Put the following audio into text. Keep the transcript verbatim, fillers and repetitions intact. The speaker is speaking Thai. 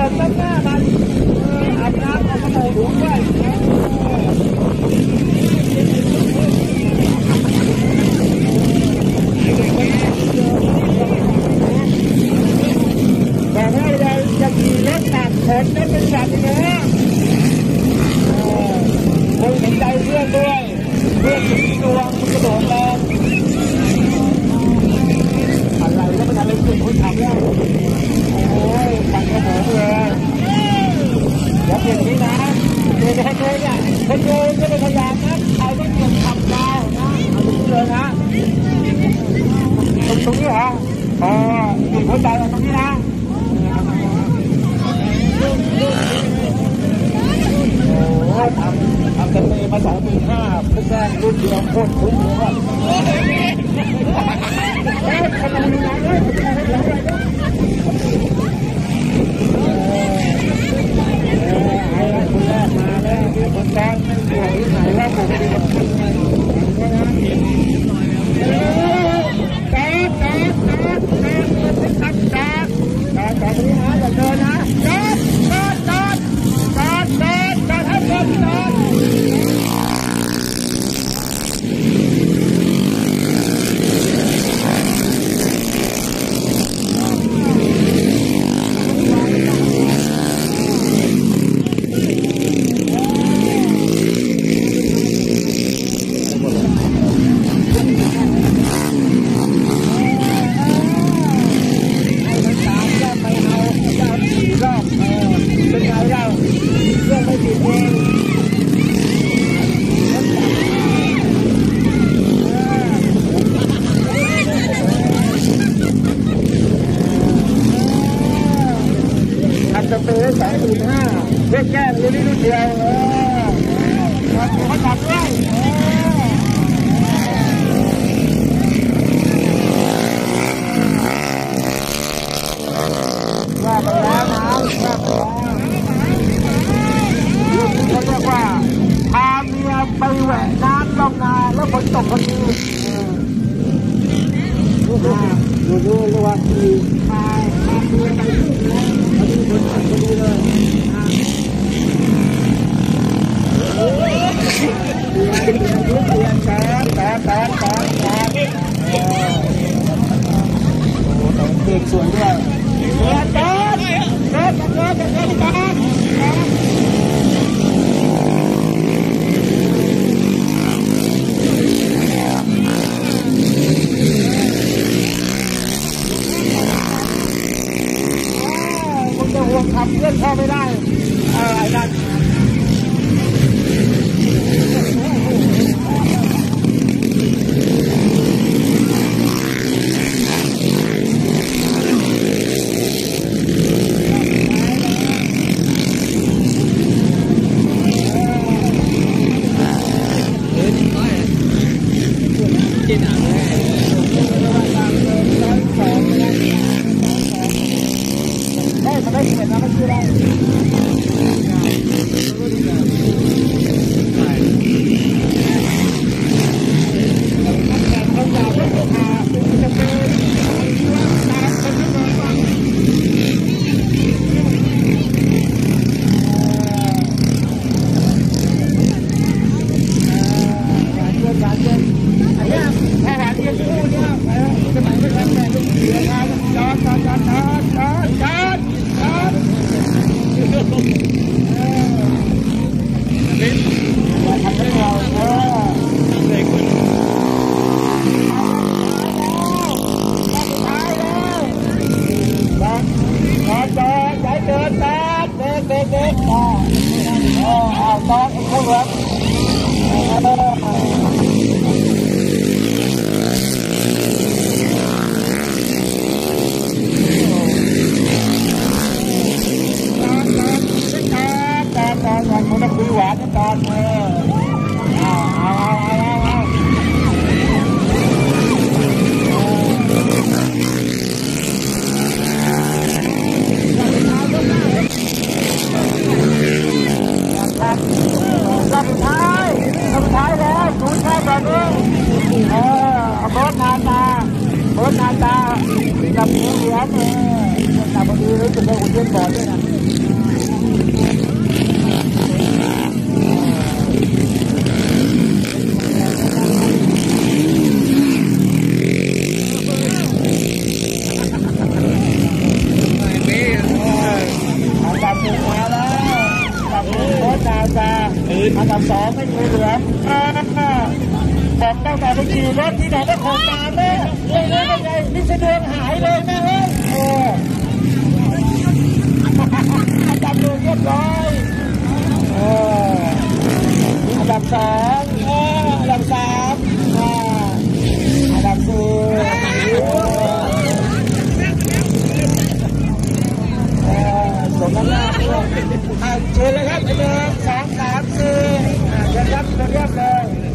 ดตั้งหน้ามันอาบน้ำเอากระโปรงถุงด้วยแต่ถ้าเราจะขี่รถตัดขนจะเป็นแบบนี้คงเห็นใจเพื่อนด้วยเพื่อนถึงดวงมันกระโดดแรงอะไรก็ไม่ทำให้คุณคุณทำแล้วโอ้ยฟังกระโดดเลยเดี๋ยวเปลี่ยนนี้นะเดี๋ยวคนดูเนี่ยคนดูจะเป็นพยานนะใครไม่เกี่ยวขับยาวนะเอาตรงนี้เลยนะตรงตรงนี้เหรออ๋อหยุดหัวใจตรงนี้นะโอ้ทำทำกันเลยมาสองปีห้าเพื่อนรุ่นเดียวโคตรคุ้มเลยว่าเอ๊ะทำไมมีงานด้วยไอ้คนแรกมาแล้วคนแรกไม่ป่วยที่ไหนแล้วผมไม่ได้บอกนะแจ๊ดแจ๊ดแจ๊ดแจ๊ดแจ๊ดแจ๊ดแจ๊ดแจ๊ดนี้นะอย่าเดินนะแจ๊ดแจ๊ดแจ๊ดแจ๊ดแจ๊ดแจ๊ดให้เดินแจ๊ดจะไปได้สองหมื่นห้าเพื่อแก้ตัวนี้นิดเดียวเออเขาตัดด้วยว่าไปแล้วนะว่าไปแล้วลูกเขาเรียกว่าพาเมียไปแหวกน้ำลงนาแล้วฝนตกพอดีดูดูดูดูเรียกว่าคือพาพาเมียไปลูกนะพอดีเลยเปลี่ยนเปลี่ยนเปลี่ยนตอนตอนตอนตอนตอนโอ้โหต้องเปลี่ยนส่วนด้วยเปลี่ยนตอนเปลี่ยนตอนเปลี่ยนตอนตอนห่วงขับเพื่อนเข้าไม่ได้อะไรนั่นได้เห็นแล้วมันคืออะไรกับเนื้อเหลืองเออแต่พอดีรู้สึกว่าหุ่นเต้นบอลด้วยนะจะอันดับสองไม่มีเหลืองบอกตั้งแต่ไปขี่รถที่ไหนก็คงตามแม่เรื่องนี้เป็นไงนี่สะดวกหายเลยนะเฮ้ยโอ้อันดับหนึ่งเรียบร้อยเอออันดับสองอันดับสามอันดับสี่สมน้ำหน้าด้วยเชิญเลยครับหนึ่งสองสามสี่เชิญครับเรียบเลย